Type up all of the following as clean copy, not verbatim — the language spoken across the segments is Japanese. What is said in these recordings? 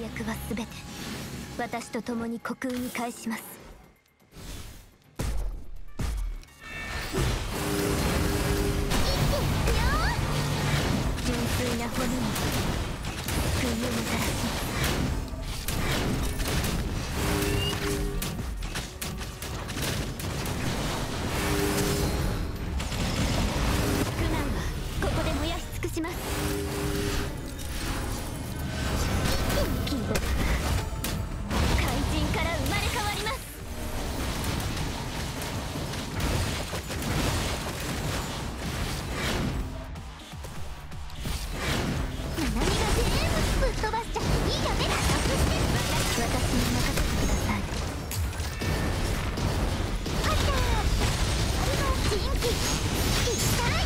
最悪は全て私と共に虚空に返します。純粋な骨に救いをもたらします。苦難はここで燃やし尽くします。希望は怪人から生まれ変わります。ナナミが全部ぶっ飛ばしちゃっていいよね。私に任せてください。あったー、あれは人気一体。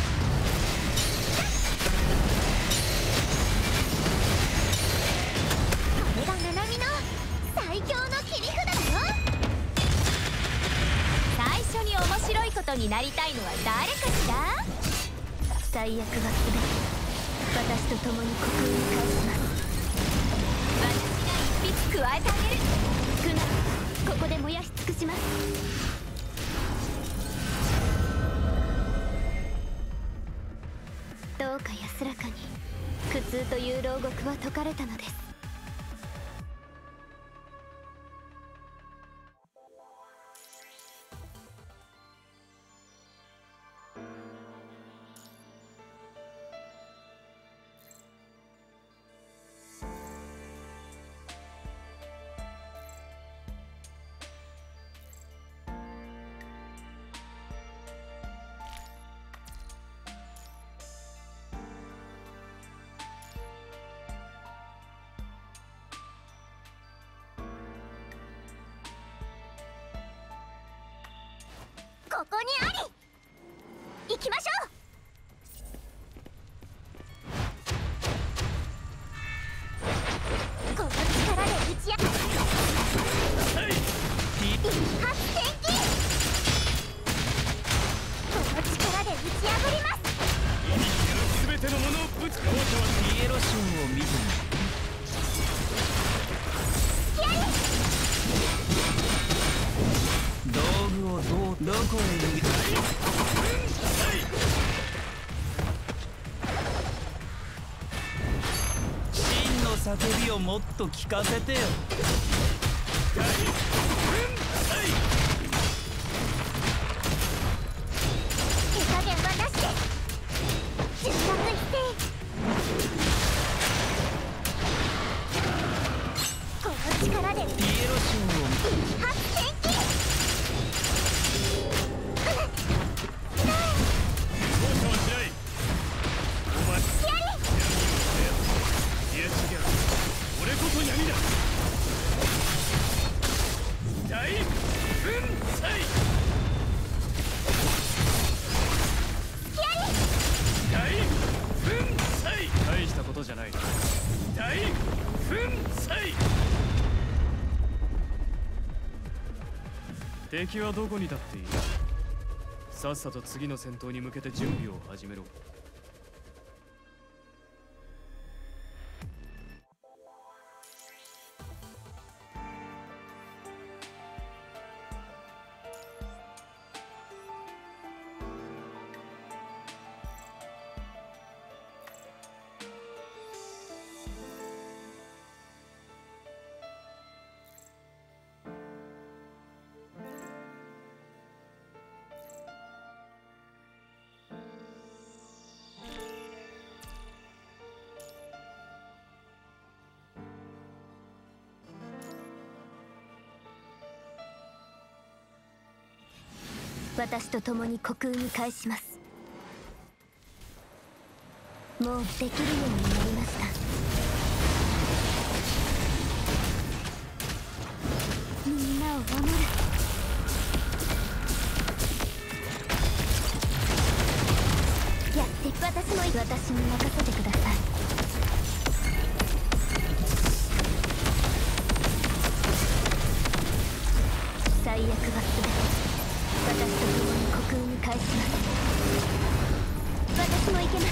これがナナミの最強の切り札だよ。最初に面白いことになりたいのは誰かしら。最悪は全て私と共に虚空に返します。私が一匹加えてあげる。苦難ここで燃やし尽くします。どうか安らかに苦痛という牢獄は解かれたのです。ここにあり。行きましょう。この力で打ち上げ一発転機。この力で打ち破ります。 全てのものをぶち壊す。ピエロショーを見て道具をどこへ逃げた。真の叫びをもっと聞かせてよ。 手加減はなしで純白一斉。この力でピエロショーを一発転機。 俺こそ闇だ。大粉砕。大粉砕。大したことじゃない。大粉砕。敵はどこにだっている。さっさと次の戦闘に向けて準備を始めろ。 私と共に虚空に返します。もうできるようになりました。みんなを守る。やって私に任せてください。最悪は全て私と共に虚空に返します。私も行けます。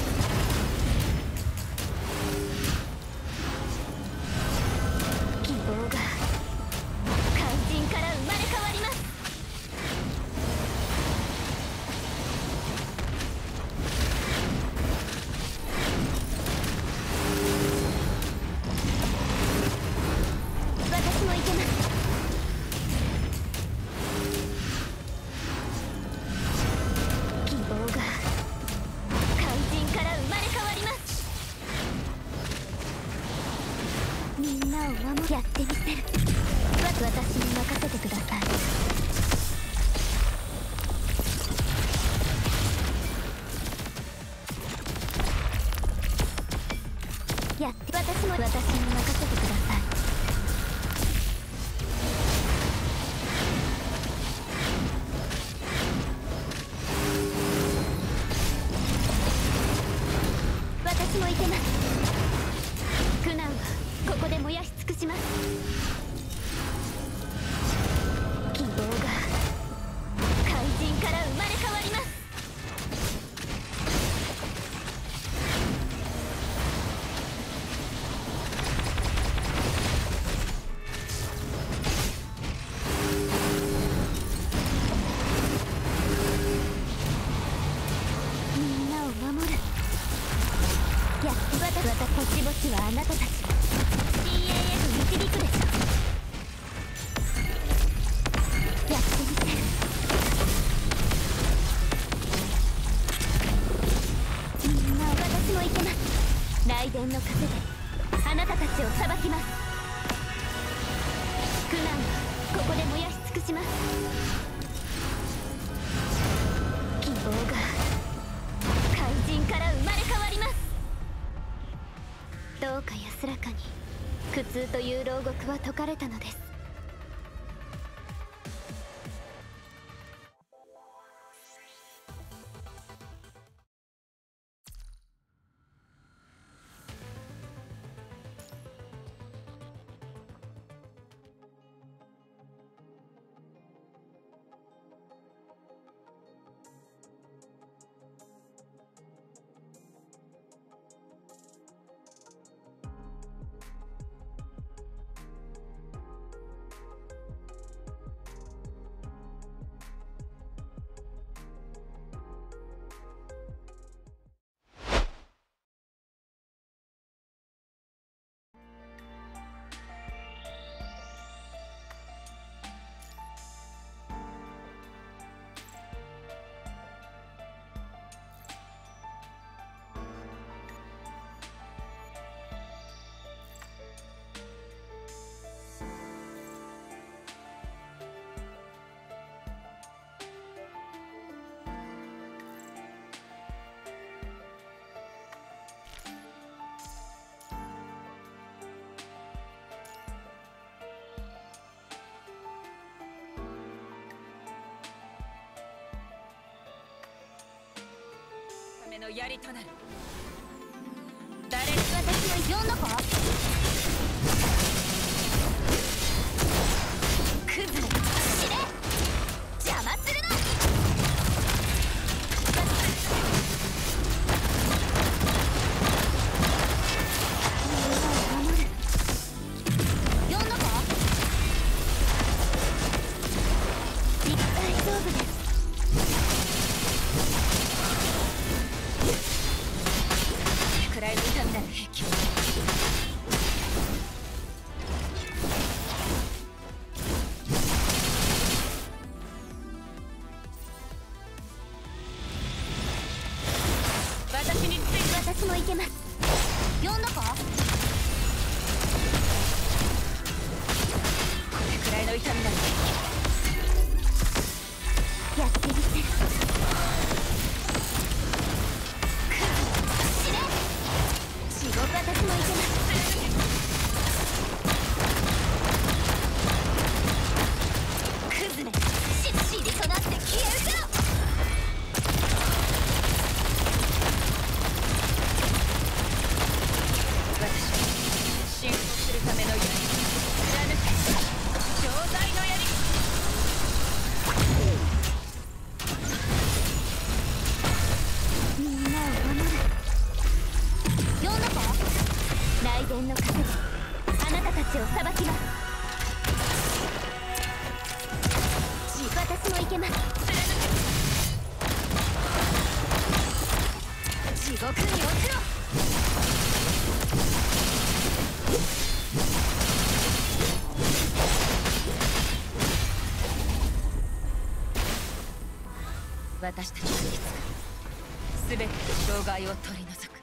やってみせる。私に任せてください。やって私に任せてください。私もいけます。苦難はここで燃やし尽くします。希望が怪人から生まれ変わります。みんなを守る。やっとぼちぼちはあなたたち CAF 導くでしょ。やってみせる。みんな私もいけます。雷電の風であなたたちを裁きます。苦難はここで燃やし尽くします。希望が怪人から生まれ変わります。どうか安らかに苦痛という牢獄は解かれたのです。 の槍となる。 誰私を呼んだか。クズめ死ね。邪魔するな。守る。呼んだか。大丈夫です。くらいの痛みなら平気。私もいけます。呼んだか。 これくらいの痛みならやってみせる。死ね。地獄。私もいけます。クズめ尻となって消えるぞ。 進行するための槍、貫け錠剤の槍。 みんなを守る。呼んだか。雷電の風であなたたちを裁きます。私もいけます。地獄に落ちろ。 私たちがいつか全ての障害を取り除く。